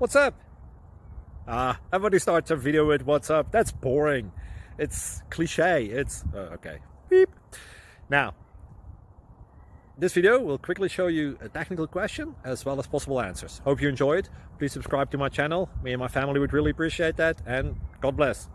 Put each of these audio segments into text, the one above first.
What's up? Everybody starts a video with what's up. That's boring. It's cliche. It's okay. Beep. Now, this video will quickly show you a technical question as well as possible answers. Hope you enjoyed. Please subscribe to my channel. Me and my family would really appreciate that, and God bless.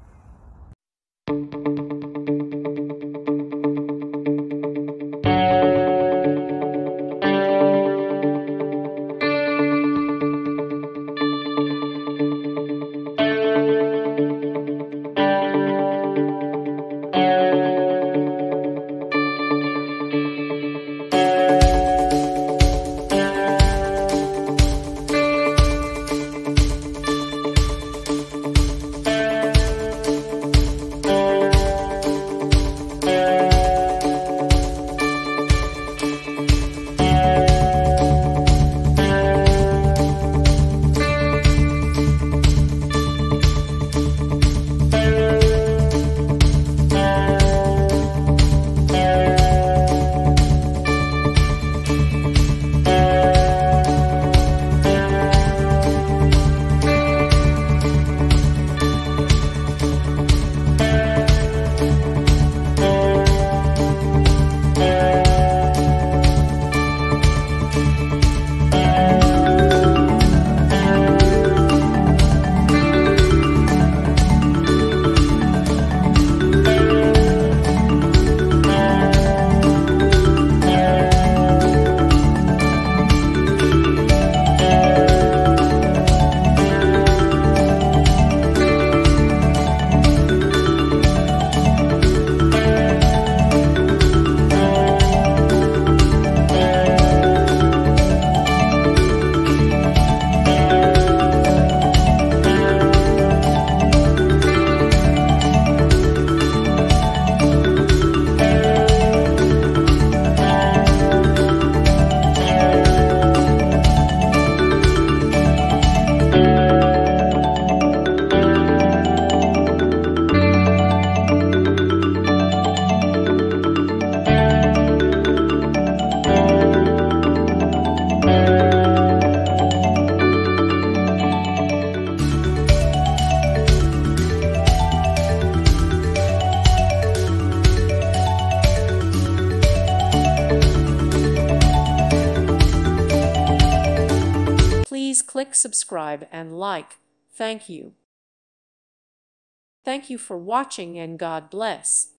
Please click subscribe and like. Thank you. Thank you for watching and God bless.